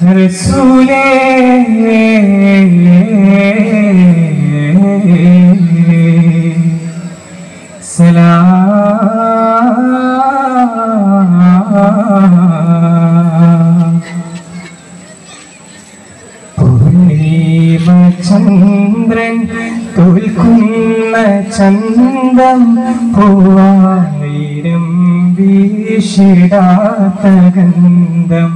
റസൂലേ ചന്ദ്രൻ തോൽക്കുന്ന ചന്തം പൂവായിരം വീശിടാത്ത ഗന്ധം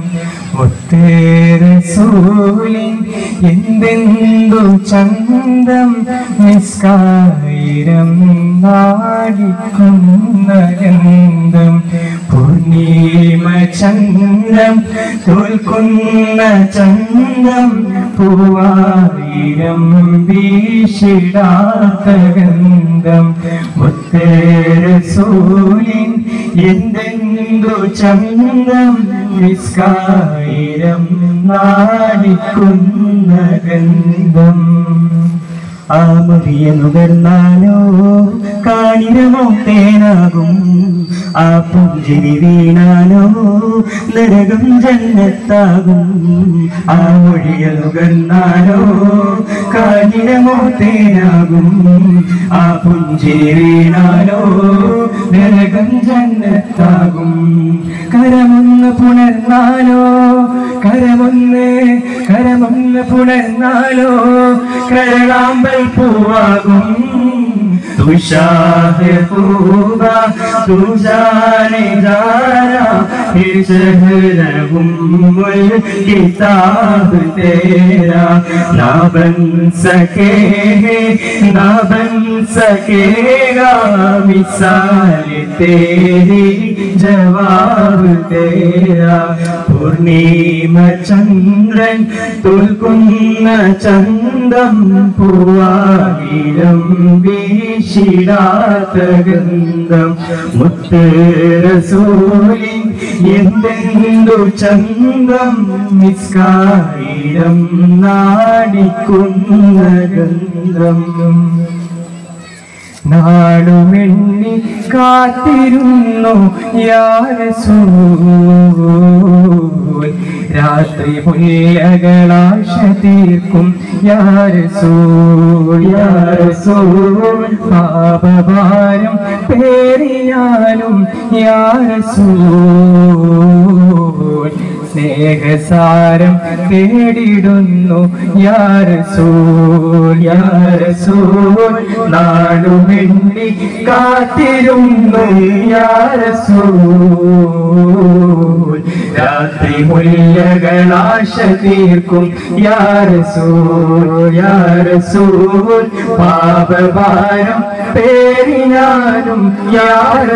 മുത്തേറസൂലിൻ എന്തെന്തു ചന്തം നിസ്കാരം നാടിക്കുന്ന ഗന്ധം പൂർണിമ ചന്ദ്രം തോൽക്കുന്ന ചന്തം പൂവായിരം വീശിടാത്ത ഗന്ധം മുത്തേറസൂലിൻ എന്തെന്തു ചന്തം നിസ്കാരം നാടിക്കുന്ന ഗന്ധം ആ മുറിയ നുകർന്നാലോ കാണിരമോ തേനാകും ആ പുഞ്ചിരി വീണാലോ നരകം ജന്നത്താകും ആ മൊഴിയ നുകർന്നാലോ കാണിരമോ തേനാകും ആ പുഞ്ചിരി വീണാലോ നരകം ജന്നത്താകും കരമൊന്ന് പുണർന്നാലോ കരമൊന്ന് പുണർന്നാലോ കരളാമ്പൽ പൂവാകും തുഷാഹെ പൂവാ തുജാനെ ജാരാ ഹിജറവും മുൽ കിതാബ് തേരാ ना बन सकेगा मिसाल तेरी जवाब तेरा पूर्णिम चंद्रन तुलकुन्न चंदम पूवागिरम വീശിടാത്ത ഗന്ധം മുത്തേറസൂലിൻ എന്തെന്തു ചന്തം നിസ്കാരം നാടിക്കുന്ന ഗന്ധം നാടുമെണ്ണി കാത്തിരുന്നു യാ റസൂൽ രാത്രി മുല്ലകളാശ തീർക്കും യാ റസൂൽ പാപഭാരം പേറിയാലും യാ റസൂൽ സ്നേഹസാരം തേടിടുന്നു യാ റസൂൽ നാടുമെണ്ണി കാത്തിരുന്നു യാ റസൂൽ രാത്രി മുല്ലകളാശ തീർക്കും യാ റസൂൽ പാപഭാരം പേരിനാലും യാ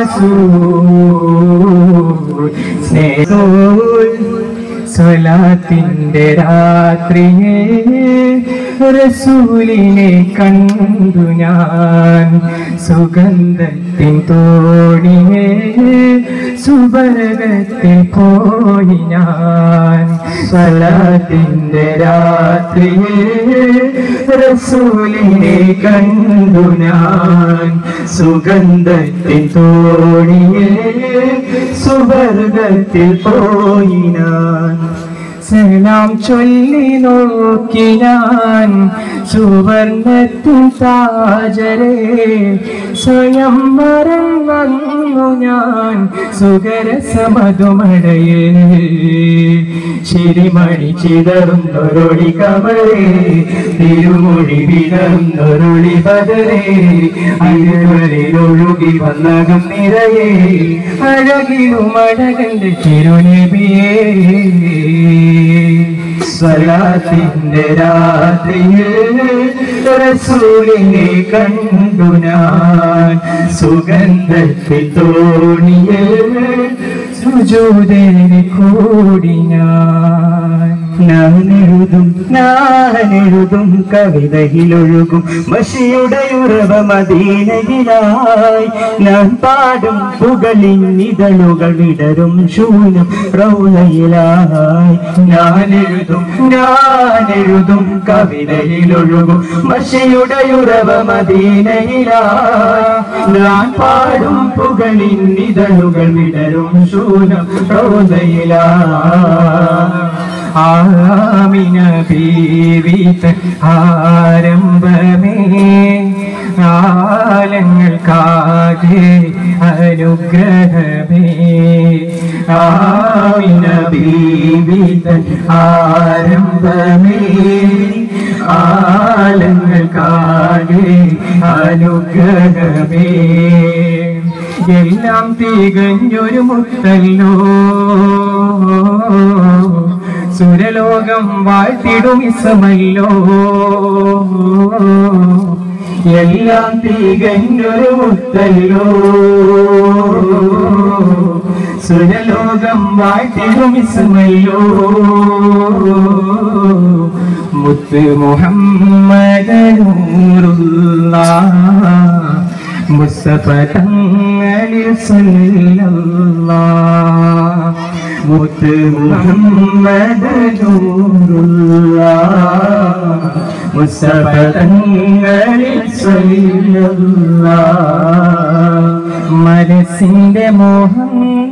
റസൂൽ സ്നേഹോൽ സ്വലാത്തിന്റെ രാത്രിയിൽ റസൂലിനെ കണ്ടു ഞാൻ സുഗന്ധത്തിൻ തോണിയെ സുബർഗത്തിൽ പോയി ഞാൻ സ്വലാത്തിന്റെ രാത്രിയിൽ റസൂലിനെ കണ്ടു ഞാൻ സുഗന്ധത്തിൻ തോണിയെ സുബർഗത്തിൽ പോയി ഞാൻ സലാം ചൊല്ലി നോക്കി ഞാൻ സുവർണത്തിൻ താജരെ സ്വയം മറന്നു ഞാൻ സുഖരസമധുമടയെ ചിരിമണി ചിതറുന്നൊരൊളി കമലേ തിരുമൊഴി വിടർന്നൊരൊളി ബദരേ അഴകളിലൊഴുകി വന്നകം നിറയെ അഴകിലും അഴകന്റെ തിരുനബിയേ സ്വലാത്തിന്റെ രാത്രിയിൽ റസൂലിനെ കണ്ടു ഞാൻ സുഗന്ധത്തിൽ തോണിയിൽ സുജൂദിന് കൂടി ഞാനെഴുതും കവിതയിലൊഴുകും മഷിയുടെ ഉറവ മദീനയിലായി ഞാൻ പാടും പുകളിന്നിതളുകൾ വിടരും ശൂനം റൗളയിലായി ഞാനെഴുതും കവിതയിലൊഴുകും മഷിയുടെ ഉറവ മദീനയിലായി ഞാൻ പാടും പുകളിന്നിതളുകൾ വിടരും ശൂനം റൗളയിലായി ആമിന ബീവി ആരംഭമേ ആലങ്ങൾക്കാകെ അനുഗ്രഹമേ ആമിന ബീവി ആരംഭമേ ആലങ്ങൾക്കാകെ അനുഗ്രഹമേ എല്ലാം തികഞ്ഞൊരു മുത്തല്ലോ സുരലോകം വാഴ്ത്തിടും ഇസമല്ലോ എല്ലാം തികഞ്ഞൊരു മുത്തല്ലോ സുരലോകം വാഴ്ത്തിടും ഇസമല്ലോ മുത്ത് മുഹമ്മദ് നൂറുല്ലാഹ് മുസ്തഫ തങ്ങളിൽ സല്ലല്ലാഹ് മുത്ത് മുഹമ്മദ് നൂറുല്ലാഹ് മുസ്തഫ തങ്ങളിൽ സല്ലല്ലാഹ് മനസ്സിന്റെ മോഹം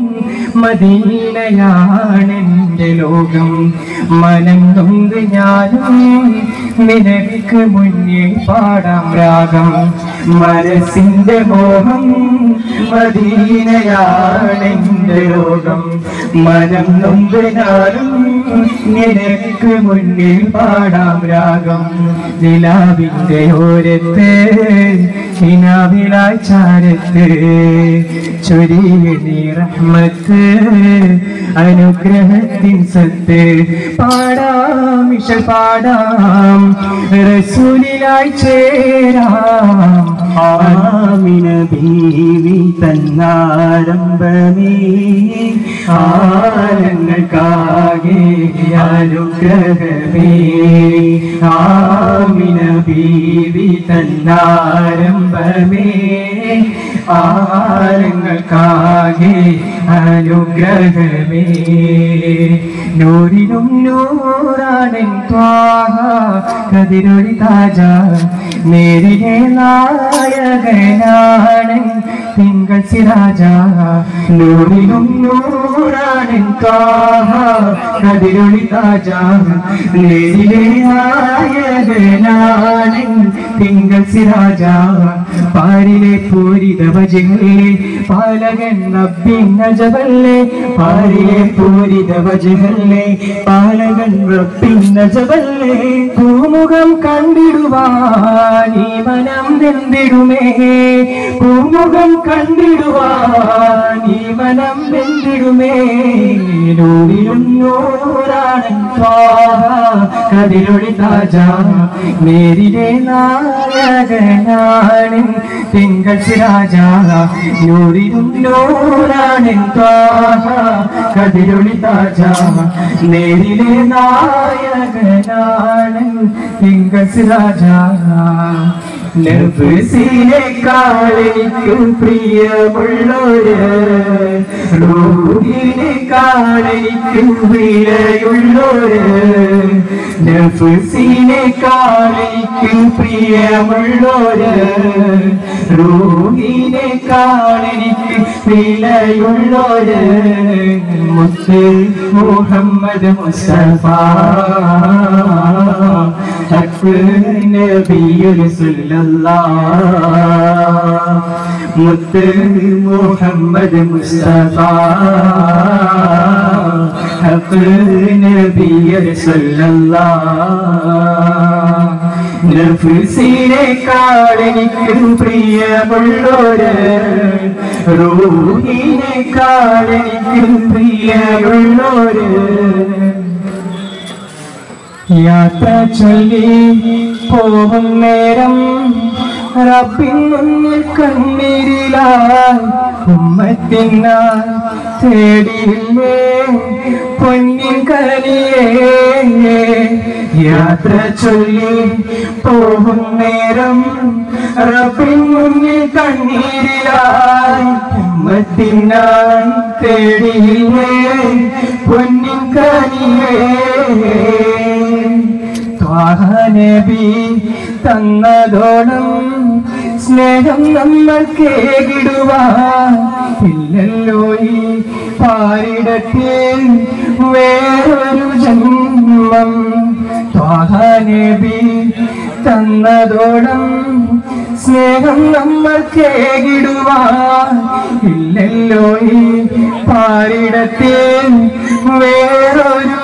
മദീനയാണെന്റെ ലോകം മനം നൊന്ത് ഞാനും നിനക്ക് മുന്നിൽ പാടാം രാഗം മനസ്സിന്റെ മോഹം മദീനയാണെന്റെ ലോകം മനം നൊന്ത് ഞാനും നിനക്ക് മുന്നിൽ പാടാം രാഗം നിലാവിന്റെ ഓരത്ത് നിലാവിലായി ചാരത്ത് ചൊരിയണി റഹ്മത്ത് അനുഗ്രഹത്തിൻ സത്ത് പാടാം ഇശൽ പാടാം റസൂലിലായി ചേരാം ആമിന ബീവി തന്നാരംഭമേ ആലങ്ങൾക്കാകെ അനുഗ്രഹമേ ആമിന ബീവി തന്നാരംഭമേ ആലങ്ങൾക്കാകെ അനുഗ്രഹമേ നൂറിനും നൂറാണ് ത്വാഹ കതിരൊളി താജ നേരിലെ നായകനാണ് തിങ്കൾ സിരാജ നൂറിനും നൂറാണ് ത്വാഹ കതിരൊളി താജ നേരിലെ നായകനാണ് തിങ്കൾ സിരാജ പാരിലെ പൂരിത വജഹല്ലേ പാലകൻ നബ്ബിൻ നജബല്ലേ പാരിലെ പൂരിത വജഹല്ലേ പാലകൻ റബ്ബിൻ നജബല്ലേ പൂമുഖം കണ്ടിടുവാൻ ഈ മനം വെന്തിടുമേ പൂമുഖം കണ്ടിടുവാൻ ഈ മനം വെന്തിടുമേ നൂറിലും നൂറാണ് ത്വാഹ കതിരൊളി താജ നേരിലെ നായകനാണ് തിങ്കൾ സിരാജ നൂറിലും നൂറാണ് ത്വാഹ കതിരൊളി താജ നേരിലെ നായകനാണ് തിങ്കൾ സിരാജ നഫ്സിനെക്കാളെനിക്ക് പ്രിയമുള്ളൊരു റൂഹിനെക്കാളെനിക്ക് വിലയുള്ളൊരു നഫ്സിനെക്കാളെനിക്ക് പ്രിയമുള്ളൊരു റൂഹിനെക്കാളെനിക്ക് വിലയുള്ളൊരു മുത്ത് മുഹമ്മദ് മുസ്തഫ ഹഖ് നബിയുൽ സല്ലല്ലാഹ് മുത്ത് മുഹമ്മദ് മുസ്തഫ ഹഖ് നബിയുൽ സല്ലല്ലാഹ് നഫ്സിനെക്കാളെനിക്ക് പ്രിയമുള്ളൊരു റൂഹിനെക്കാളെനിക്ക് പ്രിയമുള്ളൊരു യാത്ര ചൊല്ലി പോകും നേരം റബ്ബിൻ മുന്നിൽ കണ്ണീരിലായി ഉമ്മത്തിനായി തേടിയില്ലേ പൊന്നിൻ കനിയേ യാത്ര ചൊല്ലി പോകും നേരം റബ്ബിൻ മുന്നിൽ കണ്ണീരിലായി ഉമ്മത്തിനായി തേടിയില്ലേ പൊന്നിൻ കനിയേ ത്വാഹ നബി തന്നതോളം സ്നേഹം നമ്മൾ കേകിടുവാൻ ഇല്ലല്ലോ ഈ പാരിടത്തിൽ വേറൊരു ജന്മം. ത്വാഹ നബി തന്നതോളം സ്നേഹം നമ്മൾ കേകിടുവാൻ ഇല്ലല്ലോ ഈ പാരിടത്തിൽ വേറൊരു